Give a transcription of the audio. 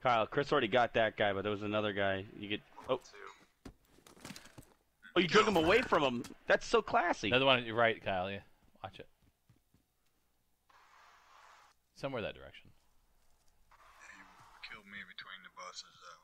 Kyle, Chris already got that guy, but there was another guy. You get. Oh, oh, you took him away from him. That's so classy. Another one on your right, Kyle. Yeah, watch it. Somewhere that direction. He killed me between the buses.